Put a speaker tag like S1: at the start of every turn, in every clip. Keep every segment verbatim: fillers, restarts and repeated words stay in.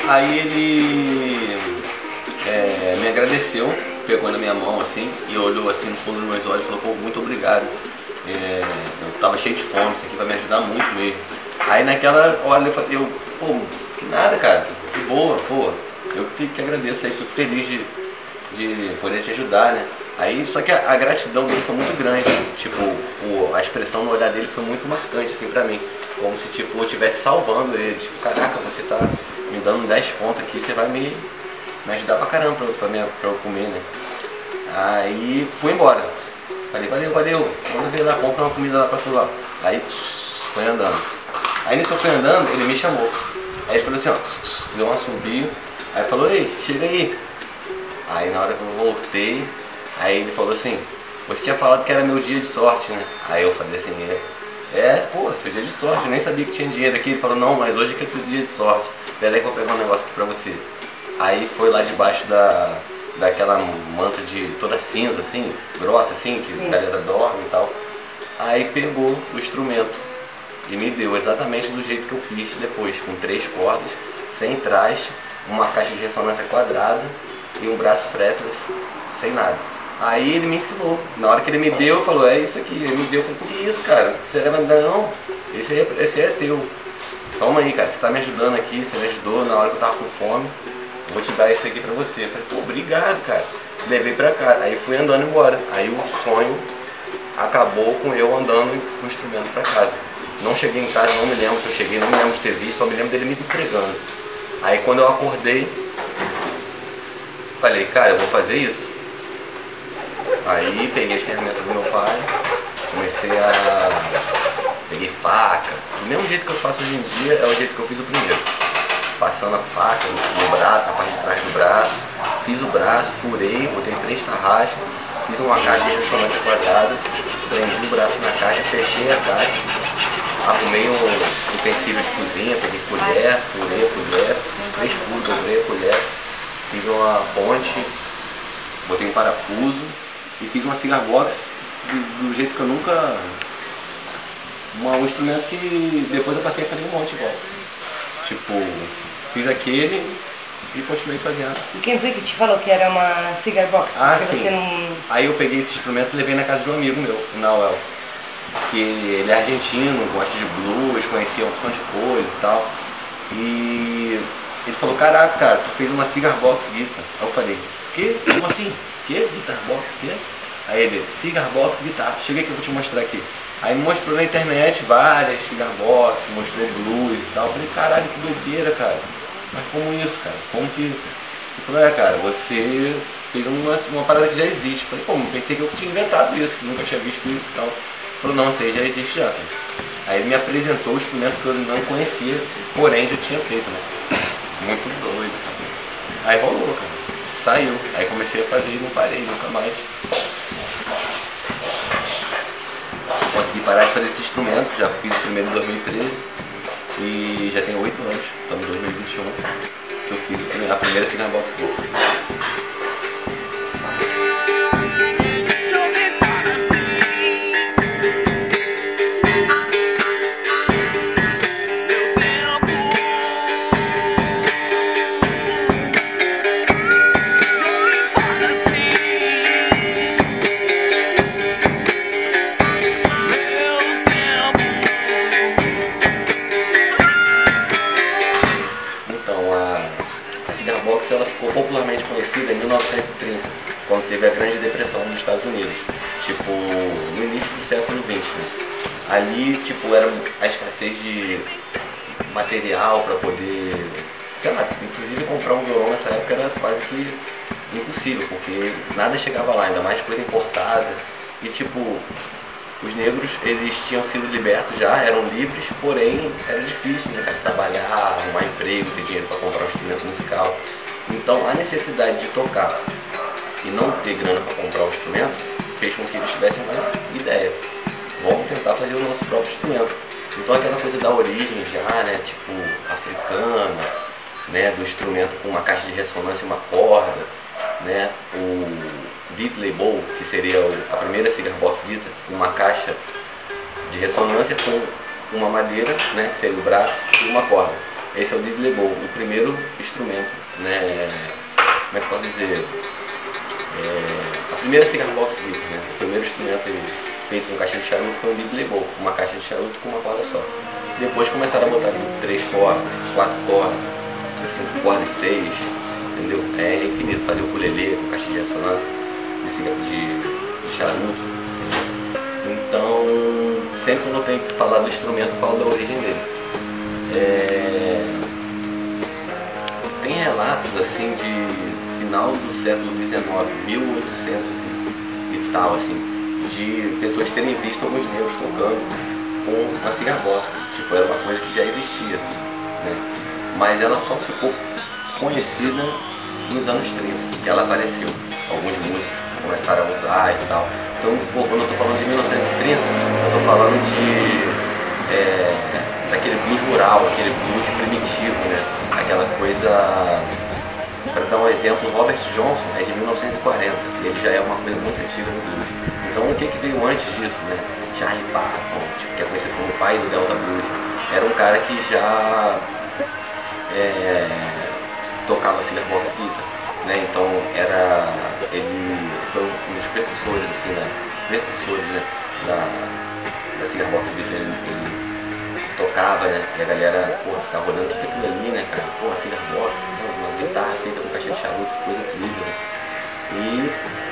S1: Aí ele é, me agradeceu, pegou na minha mão assim e olhou assim no fundo dos meus olhos e falou, pô, muito obrigado. É, eu tava cheio de fome, isso aqui vai me ajudar muito mesmo. Aí naquela hora eu falei, eu, pô, que nada, cara, que boa, pô, eu que, que agradeço aí, fico feliz de, de poder te ajudar, né? Aí, só que a, a gratidão dele foi muito grande, tipo, o, a expressão no olhar dele foi muito marcante, assim, pra mim. Como se, tipo, eu estivesse salvando ele, tipo, caraca, você tá me dando dez pontos aqui, você vai me, me ajudar pra caramba pra, pra, minha, pra eu comer, né? Aí, fui embora. Falei, valeu, valeu, vamos ver lá, compra uma comida lá pra tu lá. Aí, foi andando. Aí, nisso que eu fui andando, ele me chamou. Aí ele falou assim, ó, deu um assobio. Aí falou, ei, chega aí. Aí, na hora que eu voltei, aí ele falou assim, você tinha falado que era meu dia de sorte, né? Aí eu falei assim, é, é pô, seu dia de sorte, eu nem sabia que tinha dinheiro aqui. Ele falou, não, mas hoje que é seu dia de sorte. Peraí que eu vou pegar um negócio aqui pra você. Aí foi lá debaixo da, daquela manta de toda cinza, assim, grossa, assim, que Sim. a galera dorme e tal. Aí pegou o instrumento e me deu exatamente do jeito que eu fiz depois, com três cordas, sem traste, uma caixa de ressonância quadrada e um braço fretless, sem nada. Aí ele me ensinou. Na hora que ele me deu, ele falou, é isso aqui. Ele me deu, eu falei, por que isso, cara? Você vai me dar? Não, esse aí, é, esse aí é teu. Toma aí, cara, você tá me ajudando aqui, você me ajudou na hora que eu tava com fome. Vou te dar isso aqui pra você. Eu falei, pô, obrigado, cara. Levei pra cá. Aí fui andando embora. Aí o sonho acabou com eu andando com o instrumento pra casa. Não cheguei em casa, não me lembro se eu cheguei, não me lembro de ter visto, só me lembro dele me entregando. Aí quando eu acordei, falei, cara, eu vou fazer isso. Aí peguei as ferramentas do meu pai, comecei a... peguei faca. Do mesmo jeito que eu faço hoje em dia, é o jeito que eu fiz o primeiro. Passando a faca no braço, na parte de trás do braço. Fiz o braço, furei, botei três tarraxas, fiz uma caixa de ressonância quadrada, prendi o braço na caixa, fechei a caixa, arrumei um utensílio de cozinha, peguei colher, furei a colher, fiz três furos, dobrei a colher, fiz uma ponte, botei um parafuso e fiz uma cigar box do, do jeito que eu nunca... Uma, um instrumento que depois eu passei a fazer um monte igual. Tipo, fiz aquele e continuei fazendo.
S2: E quem foi que te falou que era uma cigar box? Porque
S1: ah, sim.
S2: Você não...
S1: Aí eu peguei esse instrumento e levei na casa de um amigo meu, o Nauel. Que ele é argentino, gosta de blues, conhecia opção de cores e tal. E ele falou, caraca, cara, tu fez uma cigar box guitar. Aí eu falei, que? Como assim? Que? Guitar box? Que? Aí ele, cigar box guitar. Chega aqui que eu vou te mostrar aqui. Aí mostrou na internet várias cigar box, mostrou blues e tal. Eu falei, caralho, que doideira, cara. Mas como isso, cara? Como que... Ele falou, é, cara, você fez uma, uma parada que já existe. Eu falei, pô, pensei que eu tinha inventado isso, que nunca tinha visto isso e tal. Ele falou, não, isso aí já existe já, cara. Aí ele me apresentou o instrumento que eu não conhecia, porém já tinha feito, né? Muito doido, cara. Aí rolou, cara. Saiu. Aí comecei a fazer e não parei nunca mais. Consegui parar de fazer esse instrumento, já fiz o primeiro em dois mil e treze e já tem oito anos, estamos em dois mil e vinte e um, que eu fiz a primeira cigar box aqui. Ela ficou popularmente conhecida em mil novecentos e trinta, quando teve a Grande Depressão nos Estados Unidos, tipo, no início do século vinte, né? Ali, tipo, era a escassez de material para poder, sei lá, inclusive comprar um violão nessa época era quase que impossível, porque nada chegava lá, ainda mais coisa importada, e tipo, os negros, eles tinham sido libertos já, eram livres, porém era difícil, né, cara, trabalhar, arrumar emprego, ter dinheiro para comprar um instrumento musical. Então a necessidade de tocar e não ter grana para comprar o instrumento fez com que eles tivessem uma ideia. Vamos tentar fazer o nosso próprio instrumento. Então aquela coisa da origem já, né, tipo africana, né, do instrumento com uma caixa de ressonância e uma corda, né, o Beatley Bowl, que seria a primeira cigar box guitar, uma caixa de ressonância com uma madeira, né, que seria o braço e uma corda. Esse é o diddley bow, o primeiro instrumento, né? Como é que eu posso dizer? É, a primeira cigar box guitar, né? O primeiro instrumento feito com caixa de charuto foi um diddley bow, uma caixa de charuto com uma corda só. Depois começaram a botar três cordas, quatro cordas, cinco cordas e seis, entendeu? É infinito, fazer o ukulele com caixa de ressonância de, de, de charuto, entendeu? Então, sempre quando eu tenho que falar do instrumento, eu falo da origem dele. É... Tem relatos assim de final do século dezenove, mil e oitocentos e, e tal, assim, de pessoas terem visto alguns negros tocando com uma cigar box. Tipo, era uma coisa que já existia, né? Mas ela só ficou conhecida nos anos trinta, que ela apareceu. Alguns músicos começaram a usar e tal. Então, pô, quando eu tô falando de mil novecentos e trinta, eu tô falando de é, daquele blues rural, aquele blues primitivo, né? Aquela coisa, para dar um exemplo, Robert Johnson é de mil novecentos e quarenta, ele já é uma coisa muito antiga no blues. Então, o que que veio antes disso, né? Charlie Parton, tipo, que é conhecido como o pai do Delta Blues, era um cara que já é, tocava cigar box guitar, né? Então era, ele foi um dos precursores, assim, né? Precursores, né? Da, da cigar box guitar, ele, ele tocava, né? E a galera, porra, ficava olhando tudo aquilo ali, né, cara? Pô, cigar box, né? Uma guitarra feita com caixa de charuto, que coisa incrível, né? E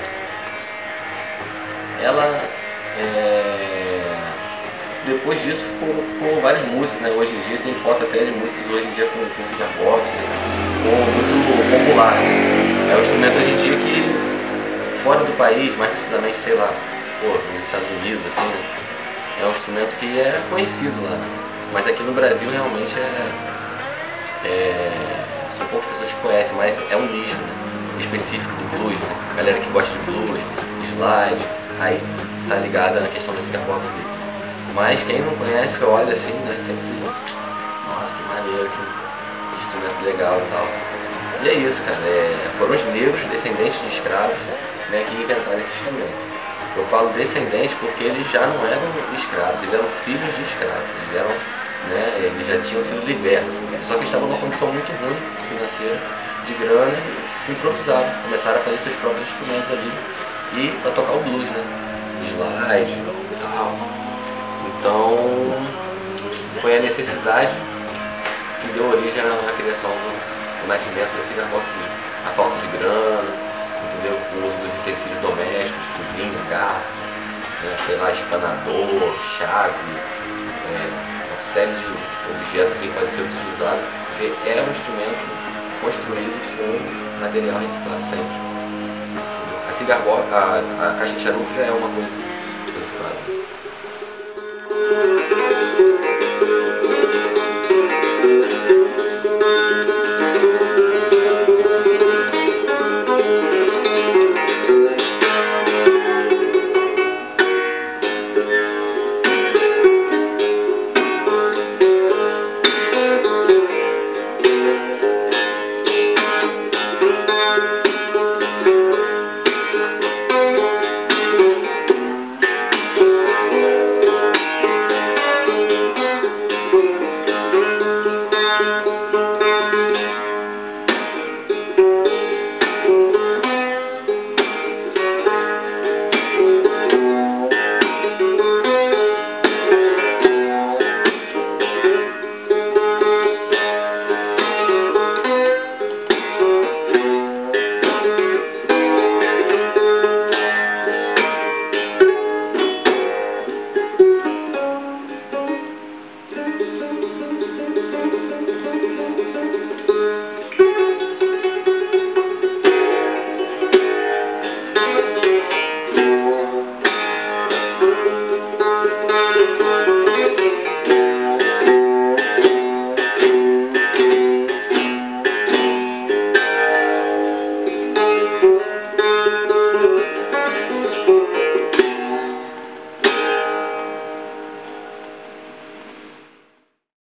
S1: ela É... depois disso ficou, ficou várias músicas, né? Hoje em dia tem foto até de músicas hoje em dia com, com cigar box, né? Ficou muito popular. É um instrumento hoje em dia que fora do país, mais precisamente, sei lá, pô, nos Estados Unidos, assim, né? É um instrumento que é conhecido lá, né? Mas aqui no Brasil realmente é, é... são poucas pessoas que conhecem, mas é um nicho, né? Específico do blues, né? Galera que gosta de blues, slide, aí tá ligada na questão da cigar box aqui. Mas quem não conhece, olha assim, né, sempre, nossa, que maneiro, que instrumento legal e tal. E é isso, cara, é, foram os negros, descendentes de escravos, né, que inventaram esse instrumento. Eu falo descendentes porque eles já não eram escravos, eles eram filhos de escravos, eles eram, né, eles já tinham sido libertos, só que eles estavam numa condição muito ruim financeira, de grana, e improvisaram, começaram a fazer seus próprios instrumentos ali e a tocar o blues, né? Slide e tal. Então foi a necessidade que deu origem à criação do, do nascimento da cigar box. A falta de grana, entendeu? O uso dos utensílios domésticos, cozinha, garfo, né? Sei lá, espanador, chave, é, uma série de objetos assim que podem ser utilizados, porque é um instrumento construído com material reciclado sempre. A cigar box, a, a caixa de charuto já é uma coisa reciclada.